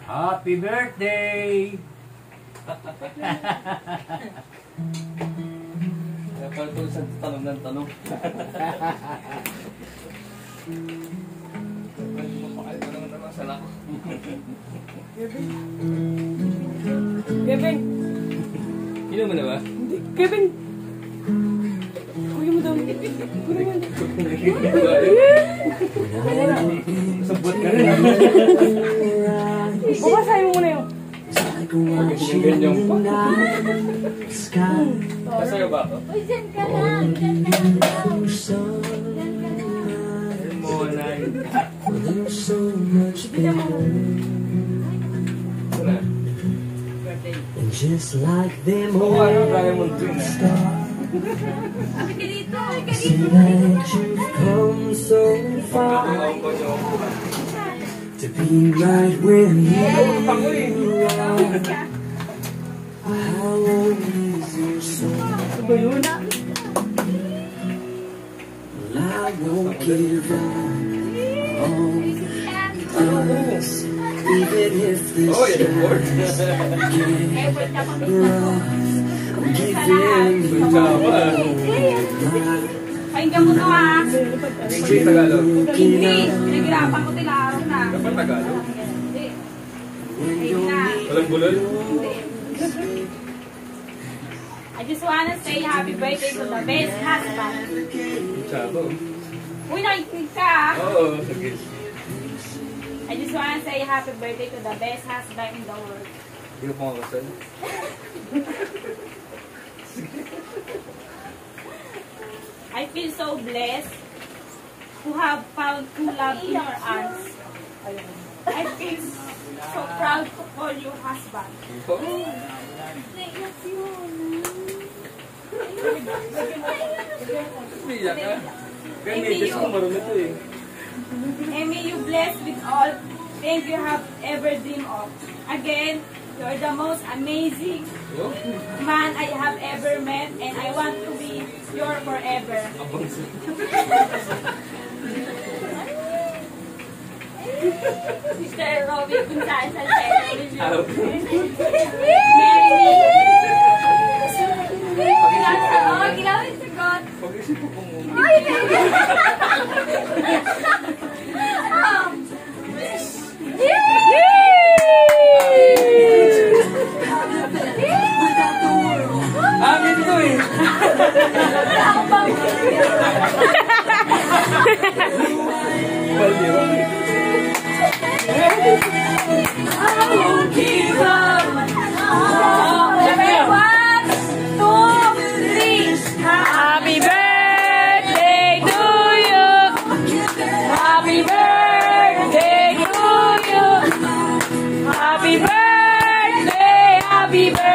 Happy birthday! Kaya pala ito sa tanong ng tanong. Mapakalit na naman naman sa lako. Kevin! Inom mo na ba? Hindi, Kevin! Kuya mo daw. Kuya mo daw. Sabot ka rin. Babasahin mo muna yun. Ganyan pa. Masayo ba ako? Uy, dyan ka lang. Dyan ka lang daw. Dyan ka lang. Monay. Bigyan mo. Wala. Just like them Oo, ano, all Diamond Twin eh. Sabi ka dito. Ay, ka see dito. that you've come so far Ang ko nyo. to be right where you Pango eh. are. How long is your soul? Ito yun na. Well, I won't give up on us, even if this Oh, yan yung board. gets Effort ka pang rough. I'm giving you Good job ah. my Pakinggan mo to ha. English, Tagalog. English. Pinaghirapan ko tila araw na. Dapat Tagalog. Hindi. Ayun na. Walang bulol. Hindi. I just wanna say happy birthday to the best husband. Chabo. Uy, nakikinig ka ha. Oo, sige. I just wanna say happy birthday to the best husband in the world. Hindi ko pumakasal. I feel so blessed to have found true love in your arms. I feel so proud to call you husband. Iyak ka. Kaya medyo ko marunod ito eh. And may you bless with all things you have ever dreamed of. Again, you're the most amazing Oh, man I have ever met, and I want to be your forever. abang sa... Mr. Robbie Gonzalez Salcedo. Araw. Marry me. Kilawin sa God. Pag-isip ko kung... Amin ito eh. Baliw. Happy birthday to you. Happy birthday to you. Happy birthday, happy birthday.